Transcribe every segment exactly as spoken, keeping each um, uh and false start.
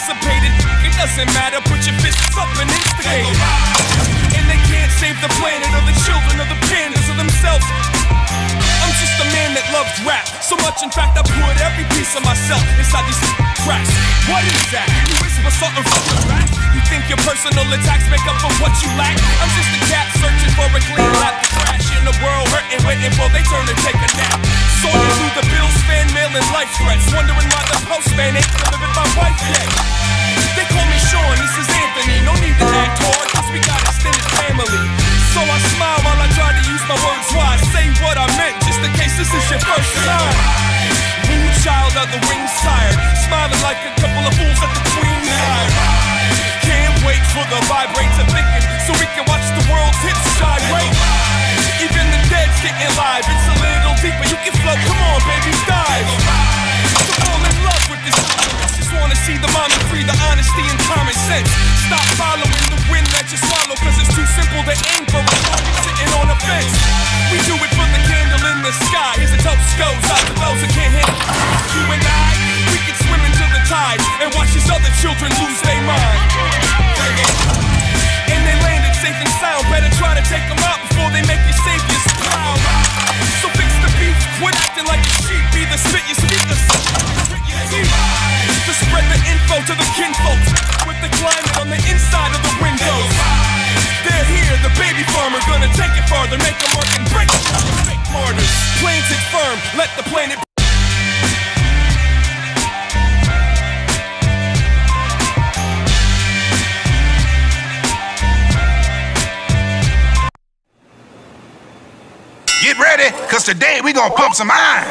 anticipated. It doesn't matter, put your fists up and instigate it. And they can't save the planet or the children or the pandas or themselves. I'm just a man that loved rap so much, in fact, I put every piece of myself inside these tracks. What is that? You whisper something from the back. You think your personal attacks make up for what you lack? I'm just a cat searching for a clean lap to crash in the world, hurting, waiting for they turn to take a nap. Sorting through the bills, fan mail, and life threats, wondering why the postman ain't delivered my wife yet. They call me Sean, this is Anthony. No need to act hard, cause we got extended family. So I smile while I try to use my words wise. Say what I meant, just in case this is your first time. Rude child of the ringside, smiling like a couple of fools at the Queen's side. Can't wait for the vibrates of thinking, so we can watch the world's hits gyrate. Even the dead's getting live, it's a little deeper, you can float, come on baby, dive. So fall in love with this, just wanna see the mommy free, the honesty and common sense. Stop following the wind that you swallow, cause it's too simple to aim for a target sitting on a fence. We do it for the candle in the sky. Here's a toast goes out to those who can't handle you and I. We can swim into the tide and watch these other children lose their mind. And they landed safe and sound. Better try to take them out before they make your saviors proud. So fix the beef, quit acting like a sheep. Either spit your speakers, spit your teeth. To spread the info to the kinfolks with the climate on the inside of the windows. They're here, the baby farmer, gonna take it farther, make them work and break it. Fake martyrs, planted firm, let the planet. Get ready, cause today we gonna pump some iron.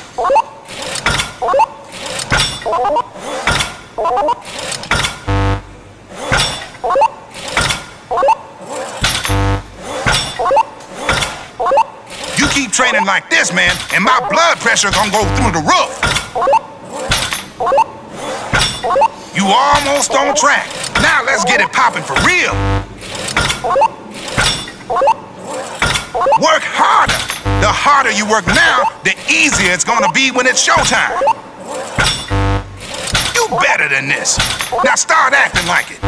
You keep training like this, man, and my blood pressure gonna go through the roof. You almost on track. Now let's get it popping for real. Work harder. The harder you work now, the easier it's gonna be when it's showtime. You better than this. Now start acting like it.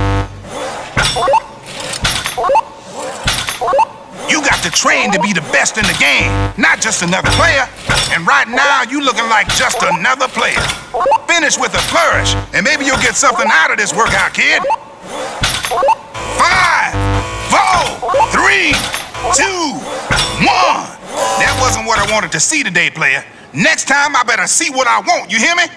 You got to train to be the best in the game, not just another player. And right now, you looking like just another player. Finish with a flourish, and maybe you'll get something out of this workout, kid. Five, four, three, two, one. That wasn't what I wanted to see today, player. Next time, I better see what I want, you hear me?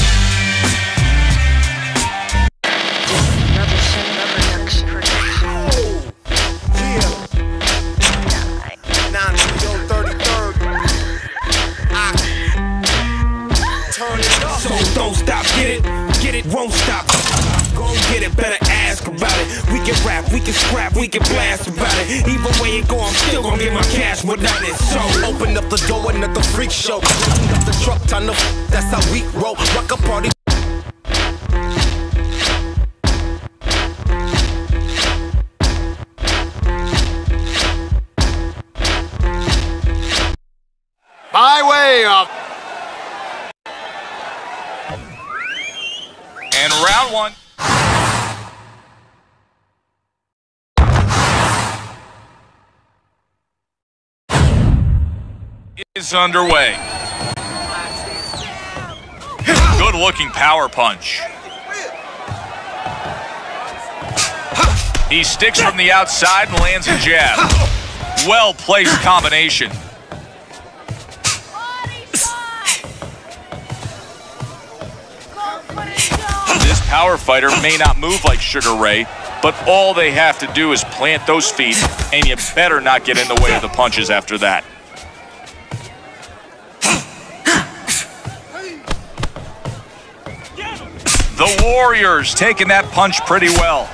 Don't stop, get it, get it, won't stop. Go get it, better ask about it. We can rap, we can scrap, we can blast about it. Either way it go, I'm still gonna get my cash without it. So open up the door, another freak show. Open up the truck, time to f that's how we roll. Rock a party. By way of. And round one is underway. Good looking power punch. He sticks from the outside and lands a jab. Well placed combination. This power fighter may not move like Sugar Ray, but all they have to do is plant those feet, and you better not get in the way of the punches after that. The Warriors taking that punch pretty well.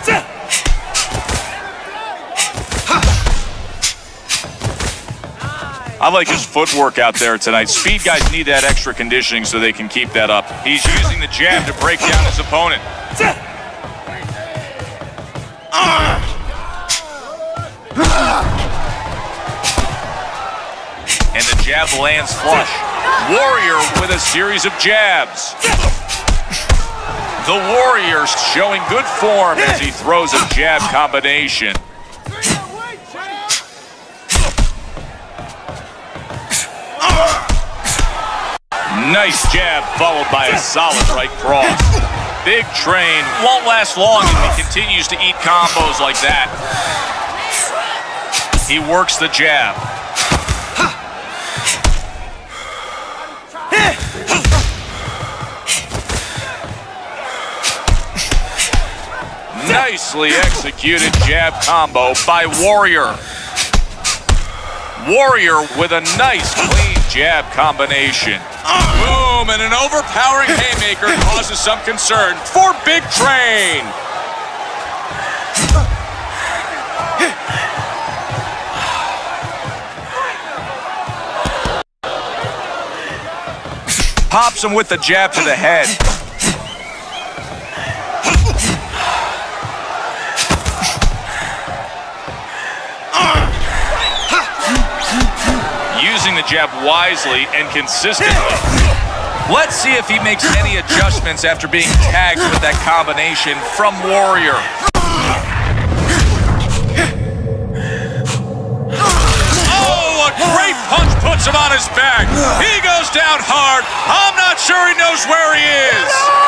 I like his footwork out there tonight. Speed guys need that extra conditioning so they can keep that up. He's using the jab to break down his opponent. And the jab lands flush. Warrior with a series of jabs. The Warrior showing good form as he throws a jab combination. Nice jab followed by a solid right cross. Big Train won't last long if he continues to eat combos like that. He works the jab. Nicely executed jab combo by Warrior. Warrior with a nice clean jab combination. Boom, and an overpowering haymaker causes some concern for Big Train. Pops him with the jab to the head. Using the jab wisely and consistently. Let's see if he makes any adjustments after being tagged with that combination from Warrior. Oh, a great punch puts him on his back. He goes down hard. I'm not sure he knows where he is.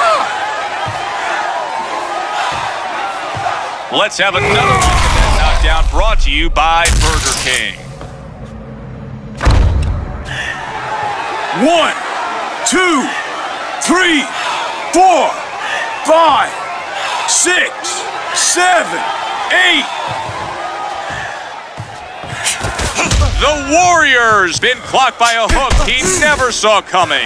Let's have another look at that knockdown brought to you by Burger King. One, two, three, four, five, six, seven, eight. The Warrior's been clocked by a hook he never saw coming.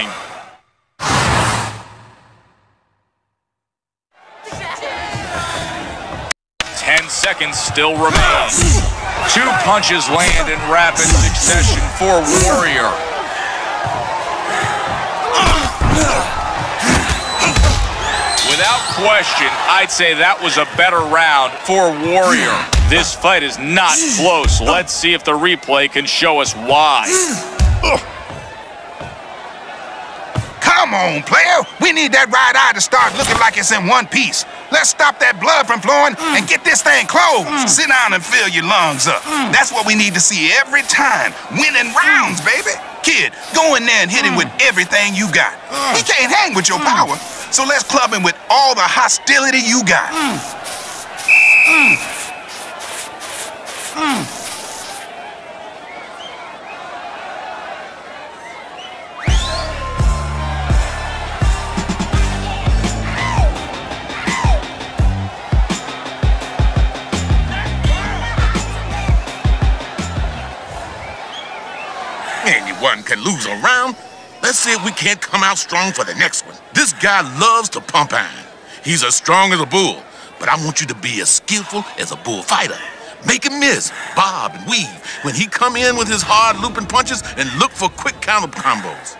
Ten seconds still remain. Two punches land in rapid succession for Warrior. Without question, I'd say that was a better round for Warrior. This fight is not close. Let's see if the replay can show us why. Come on, player. We need that right eye to start looking like it's in one piece. Let's stop that blood from flowing and get this thing closed. Sit down and fill your lungs up. That's what we need to see every time. Winning rounds, baby. Kid, go in there and hit him with everything you got. He can't hang with your power, so let's club him with all the hostility you got. Anyone can lose a round. Let's see if we can't come out strong for the next one. This guy loves to pump iron. He's as strong as a bull, but I want you to be as skillful as a bullfighter. Make him miss, bob, and weave when he come in with his hard looping punches and look for quick counter combos.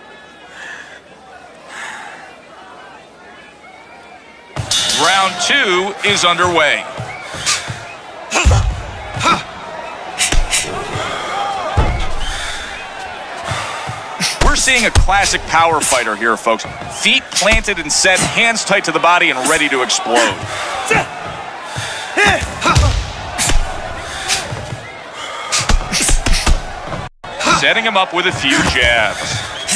Round two is underway. We're seeing a classic power fighter here, folks. Feet planted and set, hands tight to the body and ready to explode. Setting him up with a few jabs.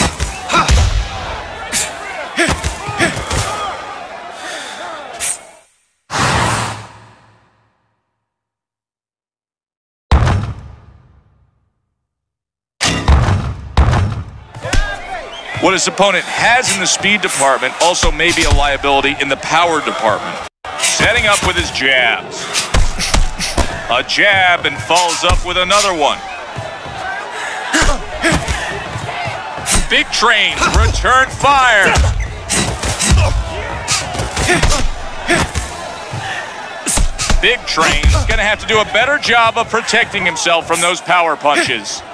What his opponent has in the speed department also may be a liability in the power department. Setting up with his jabs. A jab and follows up with another one. Big Train, return fire. Big Train's gonna have to do a better job of protecting himself from those power punches.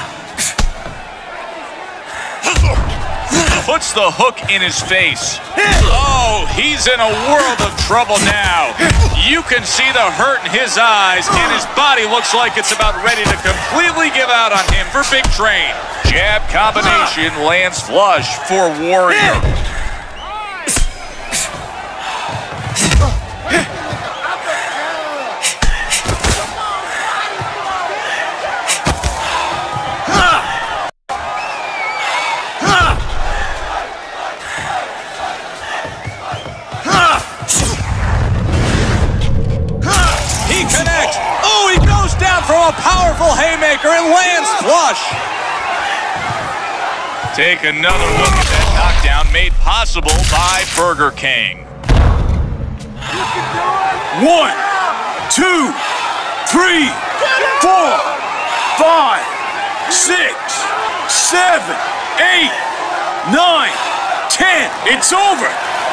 Puts the hook in his face. Oh, he's in a world of trouble now. You can see the hurt in his eyes, and his body looks like it's about ready to completely give out on him for Big Train. Jab combination lands flush for Warrior. a powerful haymaker and lands flush. Take another look at that knockdown made possible by Burger King. One, two, three, four, five, six, seven, eight, nine, ten. It's over.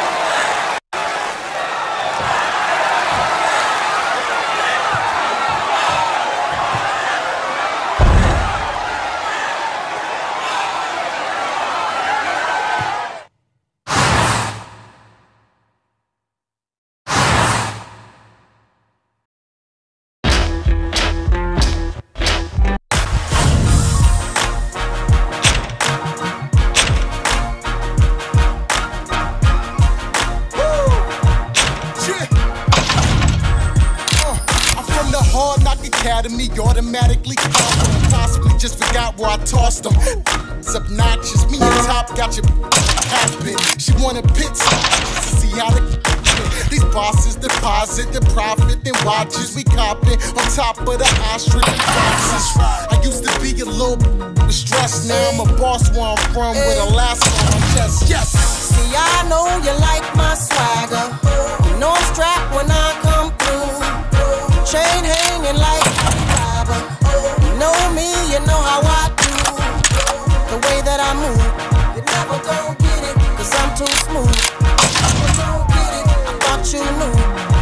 Academy automatically possibly just forgot where I tossed them. It's obnoxious. Me and Top got your happen. She wanna pit stop just to see how the these bosses deposit the profit and watches we copping on top of the ostrich boxes. I used to be a little stressed, now I'm a boss where I'm from with a last on my chest. Yes. See, I know you like my swagger. You know I'm strapped when I come through. Chain hanging like a robber. You know me, you know how I do. The way that I move, you never gon' get it, cause I'm too smooth. You never gon' get it, I thought you knew.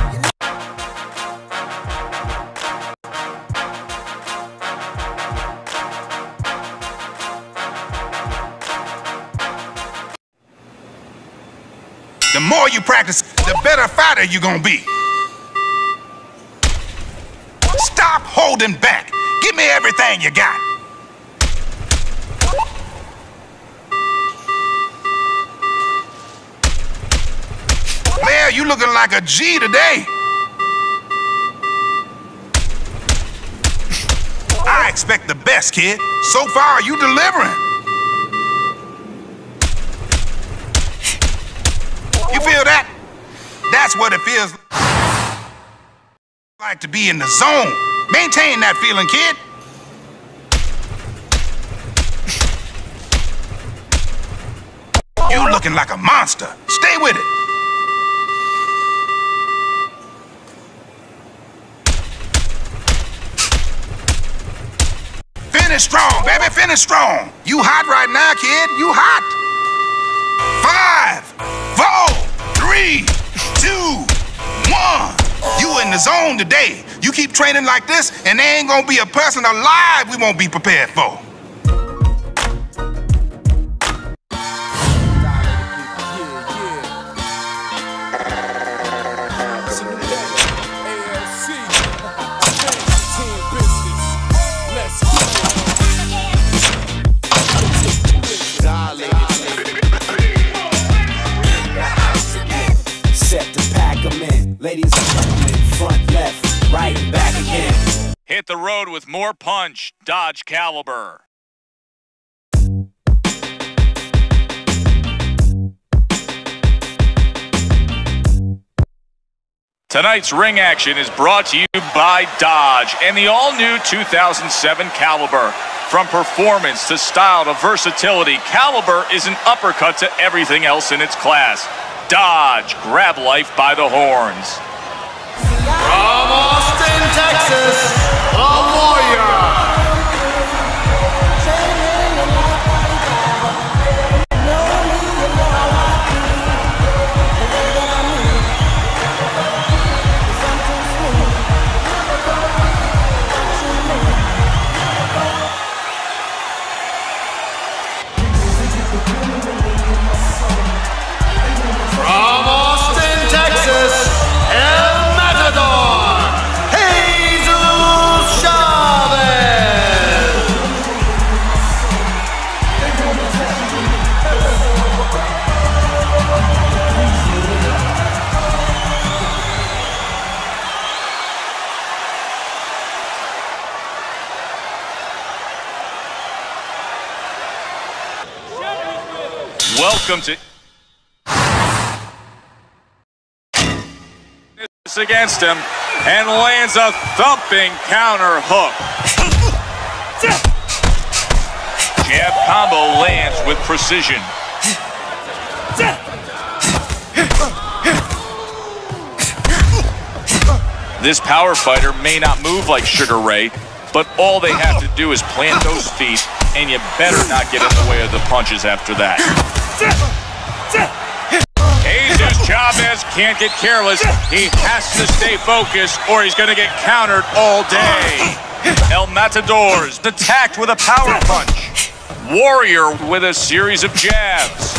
The more you practice, the better fighter you're gonna be. Stop holding back. Give me everything you got. Blair, you looking like a G today. I expect the best, kid. So far, you delivering. You feel that? That's what it feels like to be in the zone. Maintain that feeling, kid. You looking like a monster. Stay with it. Finish strong, baby. Finish strong. You hot right now, kid. You hot. Five, four, three, two, one. You in the zone today. You keep training like this, and there ain't gonna be a person alive we won't be prepared for. Ladies and gentlemen, front, left, right, back again. Hit the road with more punch, Dodge Caliber. Tonight's ring action is brought to you by Dodge and the all-new two thousand seven Caliber. From performance to style to versatility, Caliber is an uppercut to everything else in its class. Dodge, grab life by the horns. From Austin, Texas, the Warrior. From Austin, Texas, El Matador, Jesus Chavez. Welcome to against him. and lands a thumping counter hook. Jab combo lands with precision. This power fighter may not move like Sugar Ray, but all they have to do is plant those feet, and you better not get in the way of the punches after that. Jesus Chavez can't get careless. He has to stay focused, or he's going to get countered all day. El Matador's attacked with a power punch. Warrior with a series of jabs.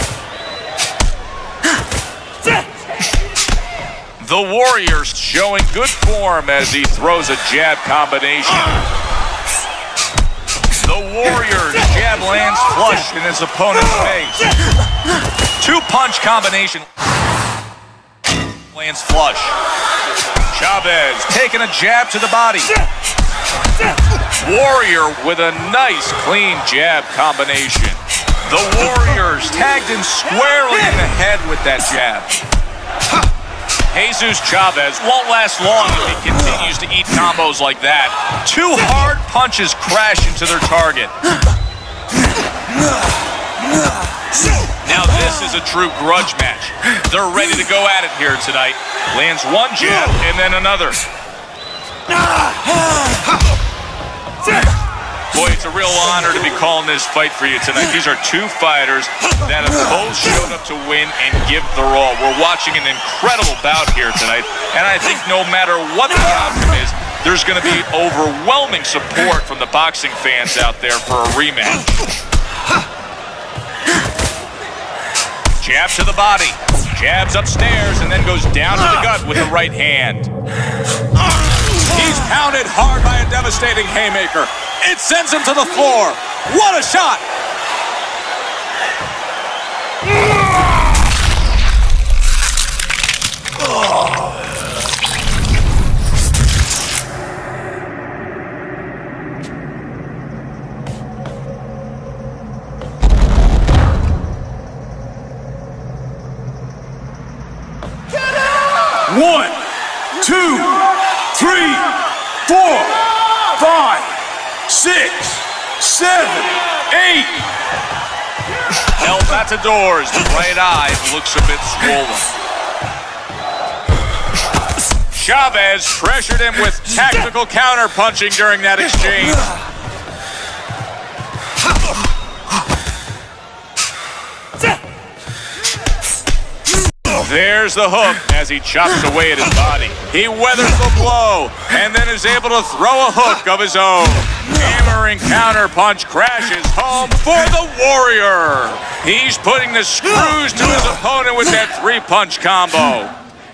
The Warrior showing good form as he throws a jab combination. The Warrior's jab lands flush in his opponent's face. Two-punch combination lands flush. Chavez taking a jab to the body. Warrior with a nice, clean jab combination. The Warriors tagged in squarely in the head with that jab. Jesus Chavez won't last long if he continues to eat combos like that. Two hard punches crash into their target. Now this is a true grudge match. They're ready to go at it here tonight. Lands one jab and then another. Boy, it's a real honor to be calling this fight for you tonight. These are two fighters that have both showed up to win and give their all. We're watching an incredible bout here tonight, and I think no matter what the outcome is, there's going to be overwhelming support from the boxing fans out there for a rematch. Jab to the body, jabs upstairs, and then goes down to the gut with the right hand. He's pounded hard by a devastating haymaker. It sends him to the floor. What a shot! One, two, three, four, five, six, seven, eight. El Matador's right eye looks a bit swollen. Chavez pressured him with tactical counter-punching during that exchange. There's the hook as he chops away at his body. He weathers the blow and then is able to throw a hook of his own. Hammering counter punch crashes home for the Warrior. He's putting the screws to his opponent with that three-punch combo.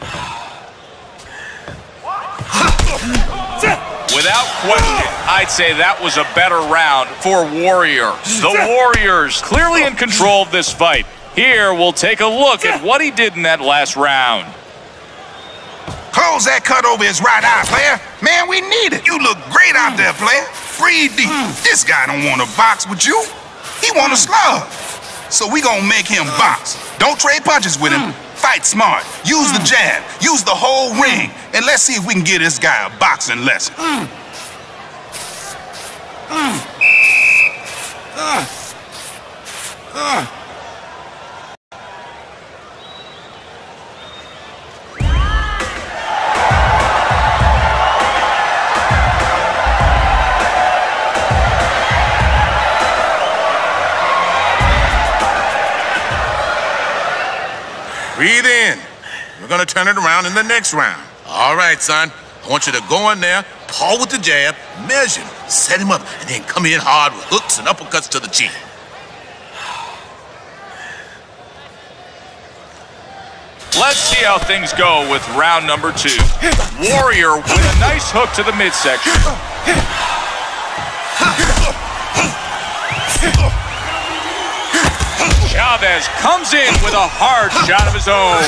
Without question, I'd say that was a better round for Warrior. The Warriors clearly in control of this fight. Here, we'll take a look at what he did in that last round. Close that cut over his right eye, player. Man, we need it. You look great out there, player. Breathe deep. This guy don't want to box with you. He want to slug. So we gonna make him box. Don't trade punches with him. Fight smart. Use the jab. Use the whole ring. And let's see if we can get this guy a boxing lesson. Breathe in. We're gonna turn it around in the next round. All right, son. I want you to go in there, paw with the jab, measure him, set him up, and then come in hard with hooks and uppercuts to the chin. Let's see how things go with round number two. Warrior with a nice hook to the midsection. Chavez comes in with a hard shot of his own.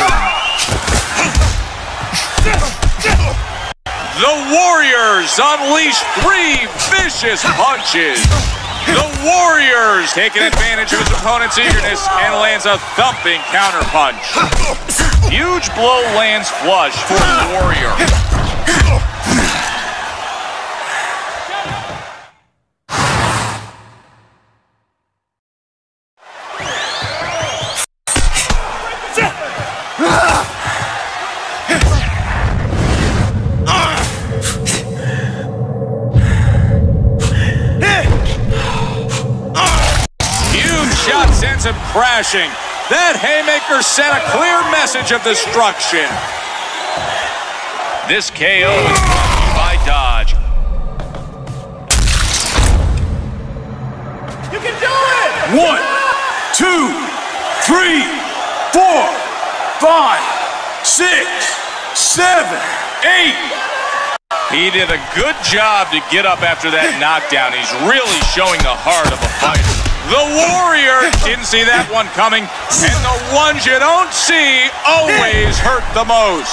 The Warriors unleash three vicious punches. The Warriors taking advantage of his opponent's eagerness and lands a thumping counterpunch. Huge blow lands flush for the Warrior. Sends him crashing. That haymaker sent a clear message of destruction. This K O is brought to you by Dodge. You can do it! One, two, three, four, five, six, seven, eight. He did a good job to get up after that knockdown. He's really showing the heart of a fighter. The Warrior didn't see that one coming, and the ones you don't see always hurt the most.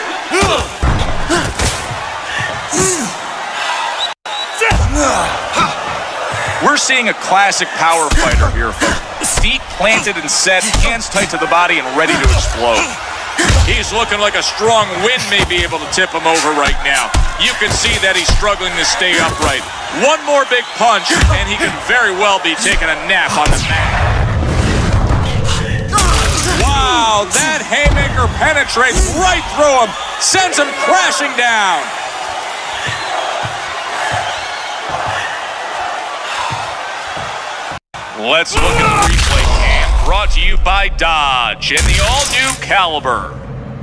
We're seeing a classic power fighter here, folks. Feet planted and set, hands tight to the body and ready to explode. He's looking like a strong wind may be able to tip him over right now. You can see that he's struggling to stay upright. One more big punch, and he could very well be taking a nap on the mat. Wow, that haymaker penetrates right through him, sends him crashing down. Let's look at the replay cam, brought to you by Dodge and the all-new Caliber.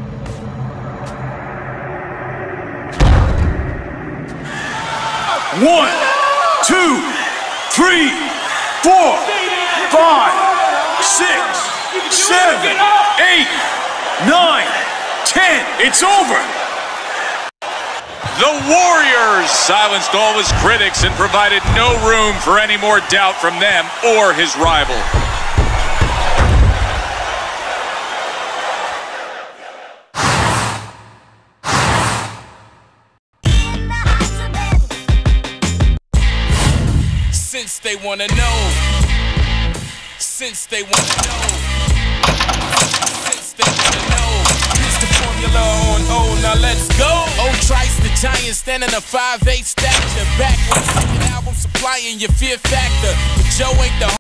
One, two, three, four, five, six, seven, eight, nine, ten. It's over. The Warriors silenced all his critics and provided no room for any more doubt from them or his rival. Since they wanna know, since they wanna know, since they wanna know, it's the formula on O, now let's go. Oh, Trice the Giant standing a five eight stature, back with the second album supplying your fear factor, but Joe ain't the